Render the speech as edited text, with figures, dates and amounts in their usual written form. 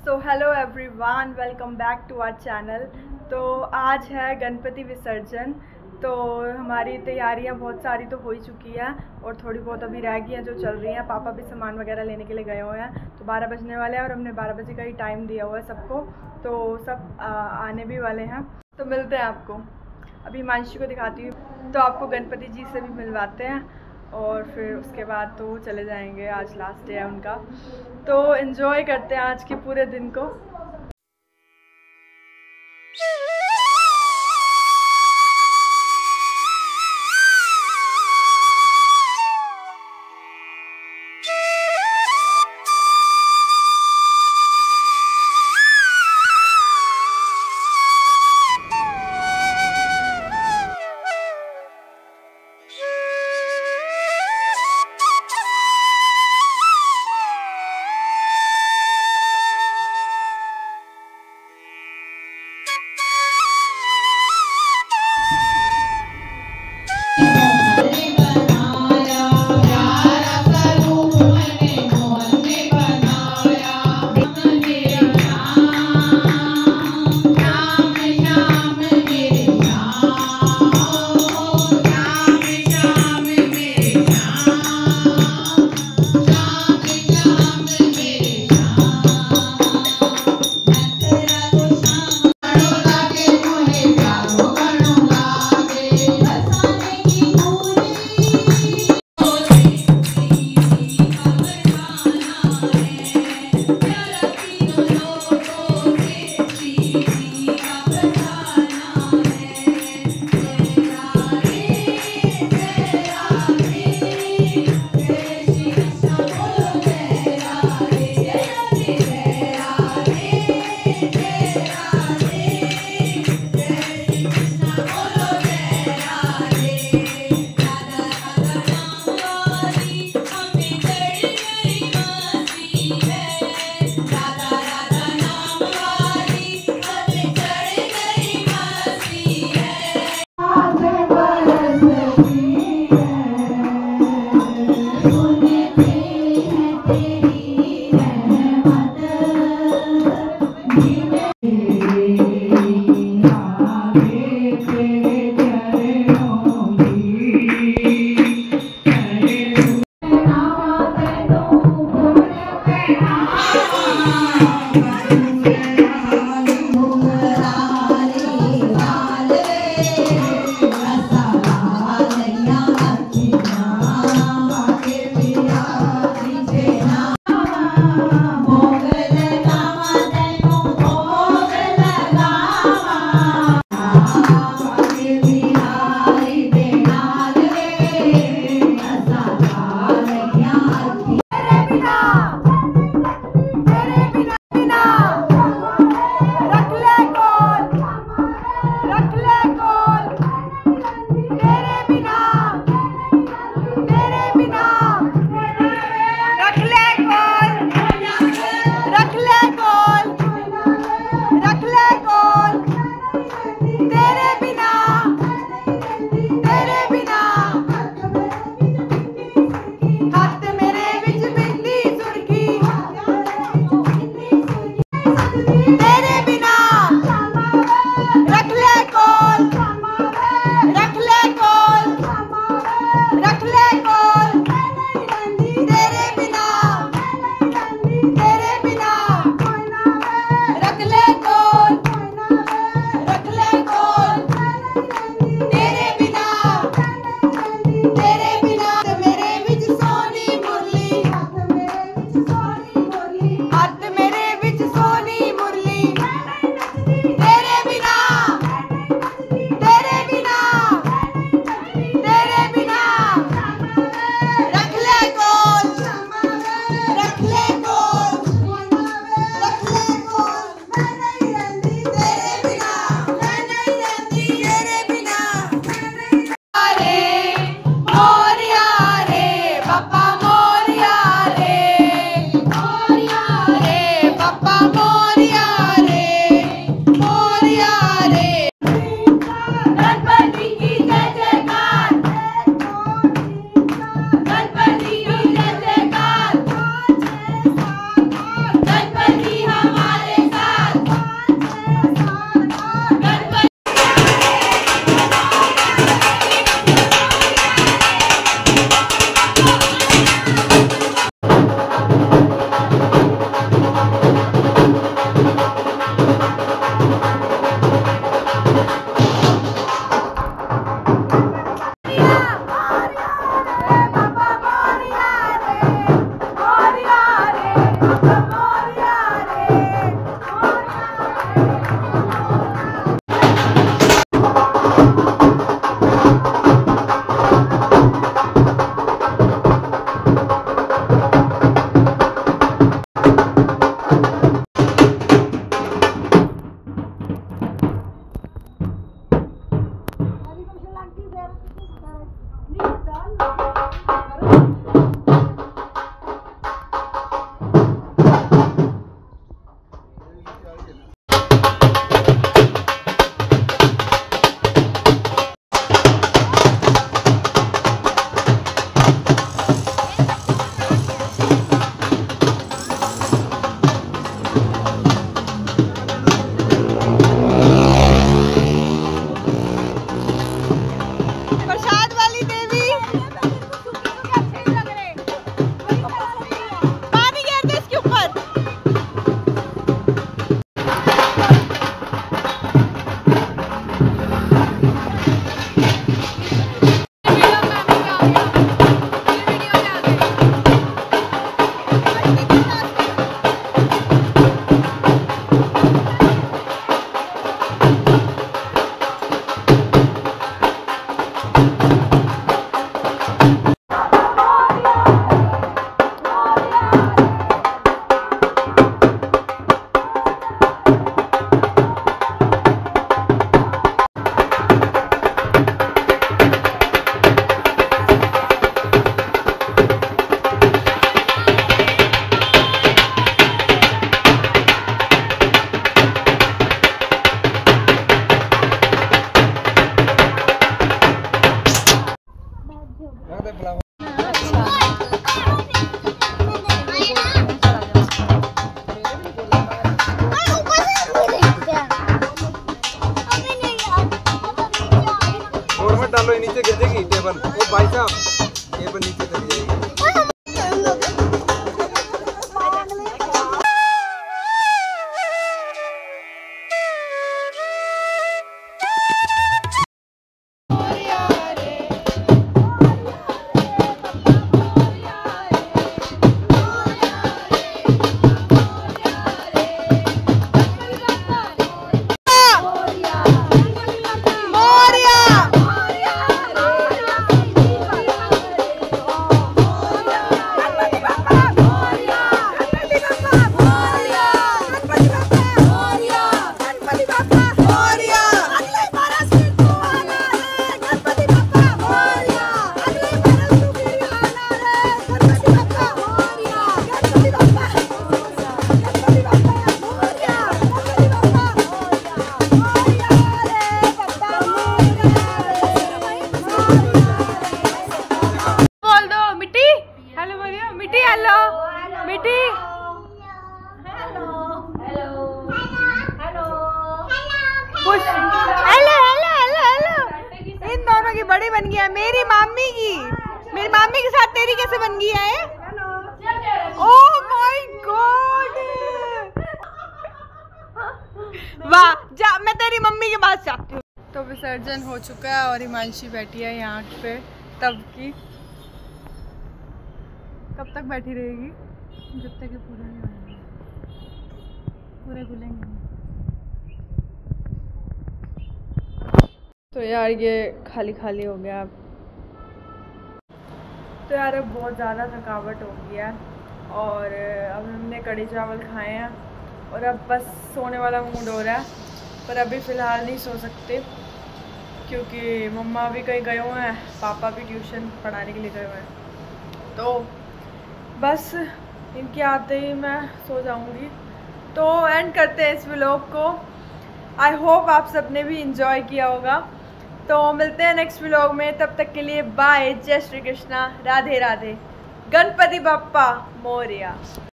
So hello everyone, welcome back to our channel. तो आज है गणपति विसर्जन। तो हमारी तैयारियां बहुत सारी तो हो ही चुकी है और थोड़ी बहुत अभी रह गई हैं जो चल रही हैं। पापा भी सामान वगैरह लेने के लिए गए हुए हैं, तो 12 बजने वाले हैं और हमने 12 बजे का ही टाइम दिया हुआ है सबको। तो सब आने भी वाले हैं, तो मिलते हैं आपको। अभी हिमांशी को दिखाती हूँ, तो आपको गणपति जी से भी मिलवाते हैं और फिर उसके बाद तो चले जाएंगे। आज लास्ट डे है उनका, तो एंजॉय करते हैं आज के पूरे दिन को। गणपति हमारे केबल, ओ भाई साहब केबल नीचे चली जाएगी। इन दोनों की बड़ी बन गई है। मेरी मामी के साथ तेरी कैसे बन गई है? ओह माय गॉड, वाह, जा मैं तेरी मम्मी के पास जाती हूँ। तो विसर्जन हो चुका है और हिमांशी बैठी है यहाँ पे तब की। कब तक बैठी रहेगी? जब तक ये पूरे नहीं होंगे, पूरे खुलेंगे। तो यार ये खाली खाली हो गया अब। तो यार अब बहुत ज़्यादा थकावट हो गई है और अब हमने कढ़ी चावल खाए हैं और अब बस सोने वाला मूड हो रहा है, पर अभी फ़िलहाल नहीं सो सकते क्योंकि मम्मा भी कहीं गए हुए हैं, पापा भी ट्यूशन पढ़ाने के लिए गए हुए हैं। तो बस इनके आते ही मैं सो जाऊंगी। तो एंड करते हैं इस व्लॉग को। आई होप आप सबने भी इंजॉय किया होगा। तो मिलते हैं नेक्स्ट व्लॉग में, तब तक के लिए बाय। जय श्री कृष्णा, राधे राधे, गणपति बप्पा मोरया।